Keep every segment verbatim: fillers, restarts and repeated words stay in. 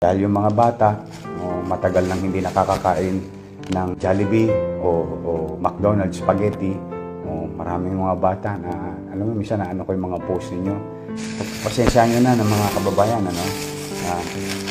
Dahil yung mga bata, o matagal nang hindi nakakakain ng Jollibee o, o McDonald's spaghetti, o maraming mga bata na, alam mo, minsan na ano ko yung mga post ninyo. Pasensya nyo na ng mga kababayan, ano. Uh,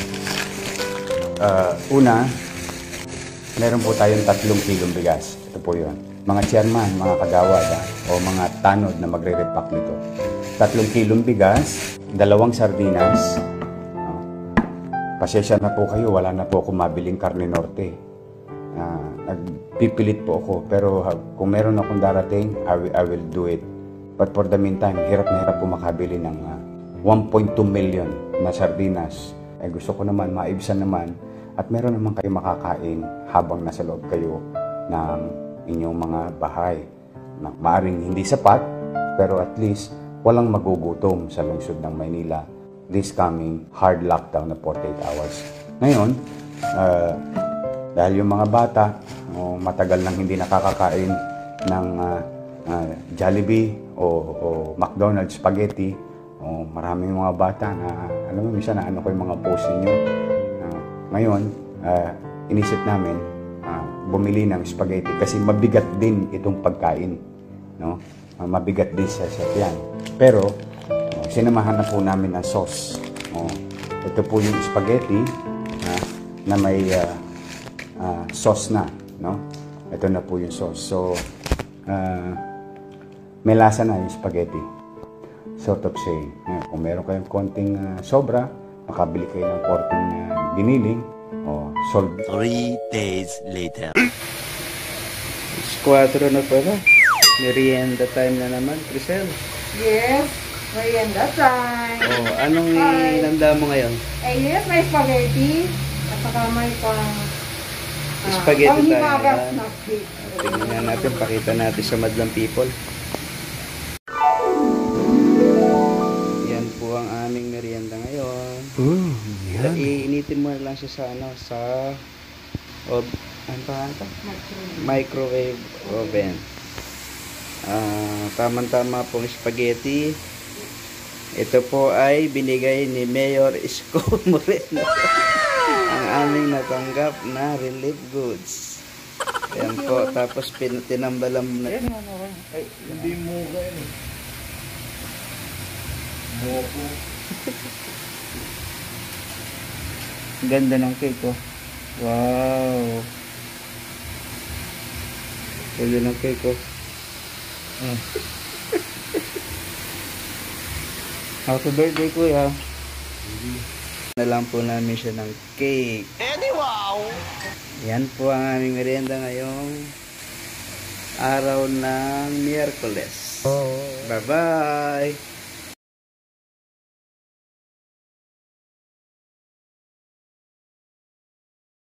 uh, una, meron po tayong tatlong kilong bigas. Ito po yun. Mga chairman, mga kagawad, ha, o mga tanod na magre-repack nito. Tatlong kilong bigas, dalawang sardinas. Pasensya na po kayo, wala na po ako mabiling karne norte. Uh, nagpipilit po ako, pero uh, kung meron akong darating, I will, I will do it. But for the meantime, hirap na hirap po makabili ng uh, one point two million na sardinas. Eh, gusto ko naman, maibsan naman, at meron naman kayo makakain habang nasa loob kayo ng inyong mga bahay. Na, maaring hindi sapat, pero at least walang magugutom sa lungsod ng Maynila this coming hard lockdown na forty-eight hours. Ngayon, uh, dahil yung mga bata, oh, matagal nang hindi nakakakain ng uh, uh, Jollibee o, o McDonald's spaghetti, oh, maraming mga bata na, alam mo, minsan na ano ko yung mga post ninyo. Uh, ngayon, uh, inisip namin uh, bumili ng spaghetti kasi mabigat din itong pagkain. No? Uh, mabigat din sa sakyan. Pero, sinamahan na po namin ng sauce. Oh, ito po yung spaghetti uh, na may uh, uh, sauce na. No? Ito na po yung sauce. So, uh, may lasa na yung spaghetti. Sort of saying. Uh, kung meron kayong konting uh, sobra, makabili kayo ng konting uh, giniling. Oh, solve. Three days later. Squadro na pala. Merienda time na naman, Crisel. Yes. Merienda time. Oh, anong inanda mo ngayon? Eh, yes, may spaghetti. At saka may pang... Uh, spaghetti tayo. Panghimagas na cake. Tingnan natin, pakita natin sa madlang people. Yan po ang aming merienda ngayon. Mm, yan. Iinitin mo lang siya sa ano, sa... O, ano pa ito? Microwave. Microwave oven. Uh, Tama-tama pong spaghetti. Ito po ay binigay ni Mayor Isko Moreno. Ang aming natanggap na relief goods. Ayan po. Tapos tinambalam na. Ay, Hindi mo kayo. Moko. ganda ng cake, oh. Wow. Ganda ng cake, oh. Mm. Happy birthday, kuya. Na lang po namin siya ng cake. Eddie, wow! Yan po ang aming merienda ngayong araw ng Miyerkules. Bye-bye!